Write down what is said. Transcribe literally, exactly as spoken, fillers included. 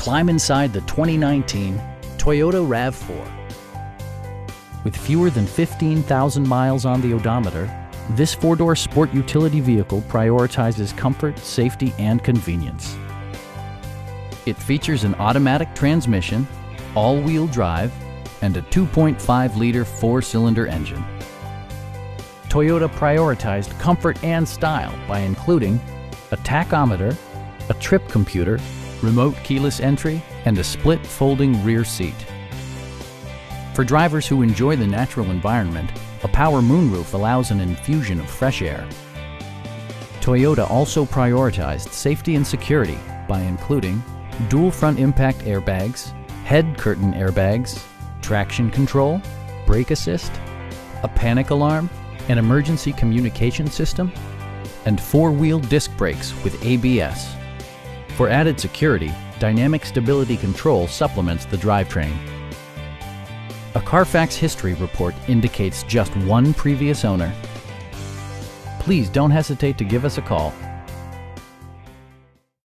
climb inside the twenty nineteen Toyota RAV four. With fewer than fifteen thousand miles on the odometer, this four-door sport utility vehicle prioritizes comfort, safety, and convenience. It features an automatic transmission, all-wheel drive, and a two point five liter four-cylinder engine. Toyota prioritized comfort and style by including a tachometer, a trip computer, remote keyless entry, and a split folding rear seat. For drivers who enjoy the natural environment, a power moonroof allows an infusion of fresh air. Toyota also prioritized safety and security by including dual front impact airbags, head curtain airbags, traction control, brake assist, a panic alarm, an emergency communication system, and four-wheel disc brakes with A B S. For added security, Dynamic Stability Control supplements the drivetrain. A Carfax history report indicates just one previous owner. Please don't hesitate to give us a call.